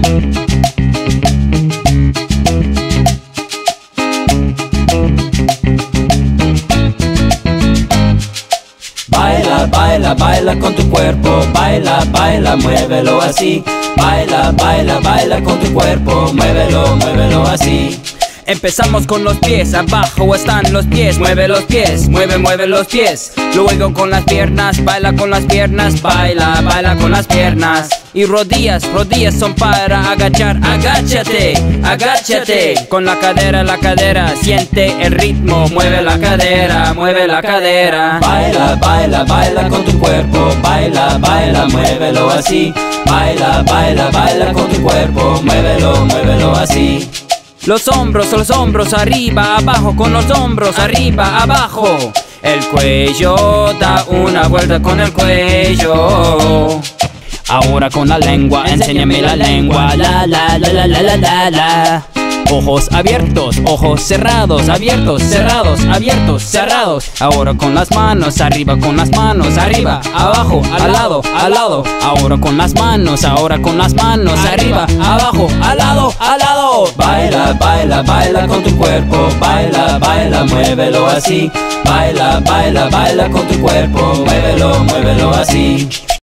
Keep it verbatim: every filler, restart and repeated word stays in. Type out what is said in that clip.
Baila, baila, baila con tu cuerpo, baila, baila, muévelo así. Baila, baila, baila con tu cuerpo, muévelo, muévelo así. Empezamos con los pies, abajo están los pies. Mueve los pies, mueve, mueve los pies. Luego con las piernas, baila con las piernas. Baila, baila con las piernas. Y rodillas, rodillas son para agachar. Agáchate, agáchate. Con la cadera, la cadera, siente el ritmo. Mueve la cadera, mueve la cadera. Baila, baila, baila con tu cuerpo, baila, baila, muévelo así. Baila, baila, baila con tu cuerpo, muévelo, muévelo así. Los hombros, los hombros, arriba, abajo, con los hombros, arriba, abajo. El cuello, da una vuelta con el cuello. Ahora con la lengua, enséñame la lengua. La, la, la, la, la, la, la, la. Ojos abiertos, ojos cerrados, abiertos, cerrados, abiertos, cerrados. Ahora con las manos, arriba con las manos, arriba, abajo, al lado, al lado. Ahora con las manos, ahora con las manos, arriba, abajo, al lado, al lado. Baila, baila, baila con tu cuerpo, baila, baila, muévelo así. Baila, baila, baila con tu cuerpo, muévelo, muévelo así.